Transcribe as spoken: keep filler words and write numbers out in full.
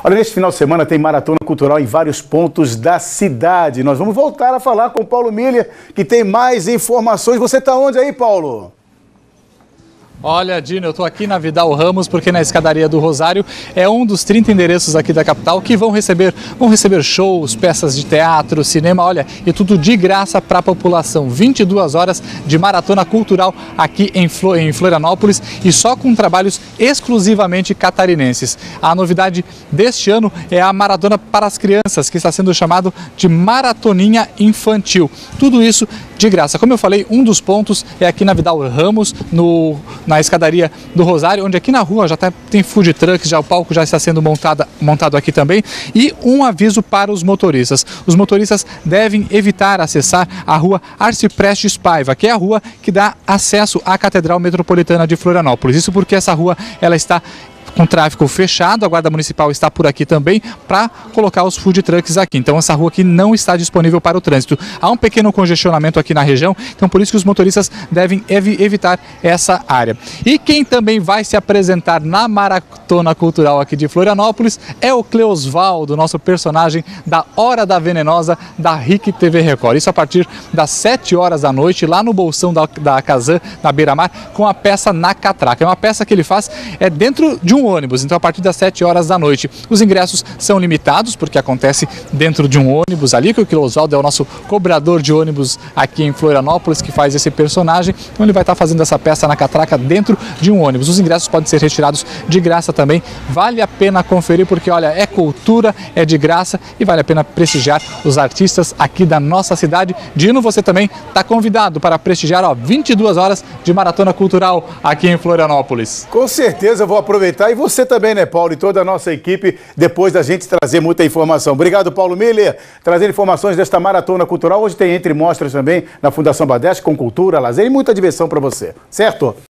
Olha, neste final de semana tem maratona cultural em vários pontos da cidade. Nós vamos voltar a falar com o Paulo Miller, que tem mais informações. Você está onde aí, Paulo? Olha, Dino, eu estou aqui na Vidal Ramos porque na Escadaria do Rosário é um dos trinta endereços aqui da capital que vão receber, vão receber shows, peças de teatro, cinema, olha, e tudo de graça para a população. vinte e duas horas de maratona cultural aqui em, Flo, em Florianópolis e só com trabalhos exclusivamente catarinenses. A novidade deste ano é a maratona para as crianças, que está sendo chamado de Maratoninha Infantil. Tudo isso de graça. Como eu falei, um dos pontos é aqui na Vidal Ramos, no, na Escadaria do Rosário, onde aqui na rua já tá, tem food trucks, já o palco já está sendo montada, montado aqui também. E um aviso para os motoristas. Os motoristas devem evitar acessar a rua Arciprestes Paiva, que é a rua que dá acesso à Catedral Metropolitana de Florianópolis. Isso porque essa rua ela está com tráfego fechado, a Guarda Municipal está por aqui também para colocar os food trucks aqui. Então essa rua aqui não está disponível para o trânsito. Há um pequeno congestionamento aqui na região, então por isso que os motoristas devem ev evitar essa área. E quem também vai se apresentar na Maratona Cultural aqui de Florianópolis é o Cleosvaldo, nosso personagem da Hora da Venenosa da R I C T V Record. Isso a partir das sete horas da noite, lá no Bolsão da, da Kazan, na Beira-Mar, com a peça Na Catraca. É uma peça que ele faz é dentro de um ônibus, então a partir das sete horas da noite. Os ingressos são limitados, porque acontece dentro de um ônibus ali, que o Cleosvaldo é o nosso cobrador de ônibus aqui em Florianópolis, que faz esse personagem. Então ele vai estar fazendo essa peça Na Catraca dentro de um ônibus. Os ingressos podem ser retirados de graça também. Vale a pena conferir, porque olha, é cultura, é de graça e vale a pena prestigiar os artistas aqui da nossa cidade. Dino, você também está convidado para prestigiar, ó, vinte e duas horas de maratona cultural aqui em Florianópolis. Com certeza eu vou aproveitar, e você também, né, Paulo, e toda a nossa equipe, depois da gente trazer muita informação. Obrigado, Paulo Miller, trazendo informações desta maratona cultural. Hoje tem entre mostras também na Fundação Badeschi, com cultura, lazer e muita diversão para você, certo?